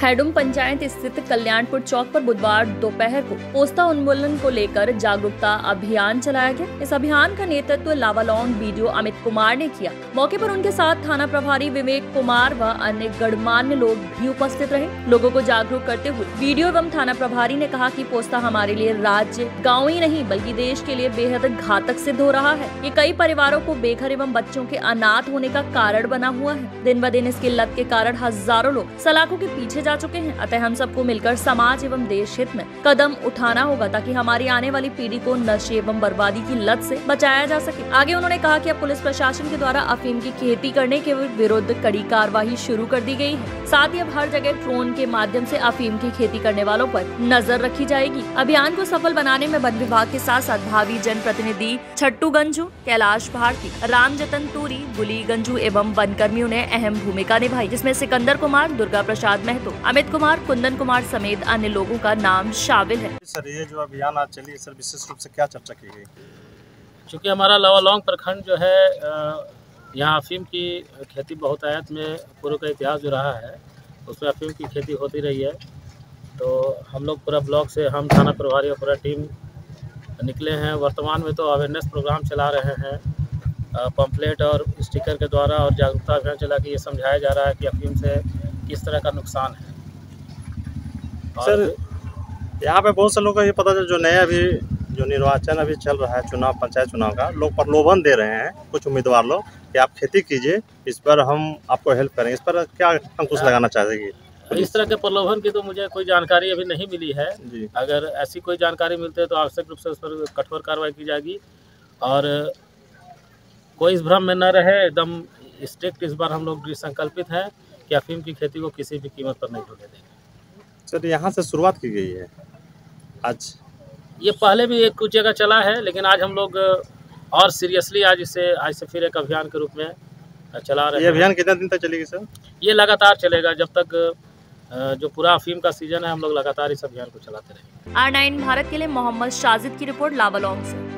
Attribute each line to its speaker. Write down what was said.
Speaker 1: हैडुम पंचायत स्थित कल्याणपुर चौक पर बुधवार दोपहर को पोस्ता उन्मूलन को लेकर जागरूकता अभियान चलाया गया। इस अभियान का नेतृत्व लावालौंग बीडीओ अमित कुमार ने किया। मौके पर उनके साथ थाना प्रभारी विवेक कुमार व अन्य गणमान्य लोग भी उपस्थित रहे। लोगों को जागरूक करते हुए बीडीओ एवं थाना प्रभारी ने कहा कि पोस्ता हमारे लिए राज्य गाँव ही नहीं बल्कि देश के लिए बेहद घातक सिद्ध हो रहा है। ये कई परिवारों को बेघर एवं बच्चों के अनाथ होने का कारण बना हुआ है। दिन ब दिन इसकी लत के कारण हजारों लोग सलाखों के पीछे जा चुके हैं। अतः हम सबको मिलकर समाज एवं देश हित में कदम उठाना होगा ताकि हमारी आने वाली पीढ़ी को नशे एवं बर्बादी की लत से बचाया जा सके। आगे उन्होंने कहा कि अब पुलिस प्रशासन के द्वारा अफीम की खेती करने के विरुद्ध कड़ी कार्रवाई शुरू कर दी गई है। साथ ही अब हर जगह ड्रोन के माध्यम से अफीम की खेती करने वालों पर नजर रखी जाएगी। अभियान को सफल बनाने में वन विभाग के साथ साथ भावी जनप्रतिनिधि छट्टू गंजू, कैलाश भारती, राम जतन तूरी, गुली गंजू एवं वन कर्मियों ने अहम भूमिका निभाई, जिसमें सिकंदर कुमार, दुर्गा प्रसाद महतो, अमित कुमार, कुंदन कुमार समेत अन्य लोगों का नाम शामिल है।
Speaker 2: सर, ये जो अभियान आज चली सर, विशेष रूप से क्या चर्चा की गई?
Speaker 3: चूँकि हमारा लावालौंग प्रखंड जो है यहाँ अफीम की खेती बहुत आयत में पूर्व का इतिहास जो रहा है उसमें अफीम की खेती होती रही है। तो हम लोग पूरा ब्लॉक से हम थाना प्रभारी और पूरा टीम निकले हैं। वर्तमान में तो अवेयरनेस प्रोग्राम चला रहे हैं, पंपलेट और स्टिकर के द्वारा, और जागरूकता अभियान चला के ये समझाया जा रहा है कि अफीम से किस तरह का नुकसान है।
Speaker 2: सर, यहाँ पे बहुत से लोगों को ये पता चल, जो नया अभी जो निर्वाचन अभी चल रहा है, चुनाव, पंचायत चुनाव का, लोग प्रलोभन दे रहे हैं कुछ उम्मीदवार लोग कि आप खेती कीजिए, इस पर हम आपको हेल्प करेंगे। इस पर क्या अंकुश लगाना चाहेंगे?
Speaker 3: इस तरह के प्रलोभन की तो मुझे कोई जानकारी अभी नहीं मिली है
Speaker 2: जी।
Speaker 3: अगर ऐसी कोई जानकारी मिलती है तो आवश्यक रूप से उस पर कठोर कार्रवाई की जाएगी और कोई इस भ्रम में न रहे। एकदम स्ट्रिक्ट इस बार हम लोग संकल्पित हैं कि अफीम की खेती को किसी भी कीमत पर नहीं होने देंगे।
Speaker 2: सर, यहाँ से शुरुआत की गई है आज?
Speaker 3: ये पहले भी एक कुछ जगह चला है, लेकिन आज हम लोग और सीरियसली आज से फिर एक अभियान के रूप में चला रहे हैं।
Speaker 2: ये अभियान कितने दिन तक चलेगी सर?
Speaker 3: ये लगातार चलेगा जब तक जो पूरा अफीम का सीजन है। हम लोग लगातार इस अभियान को चलाते रहेंगे।
Speaker 1: R9 भारत के लिए मोहम्मद शाजिद की रिपोर्ट लावालौंग से।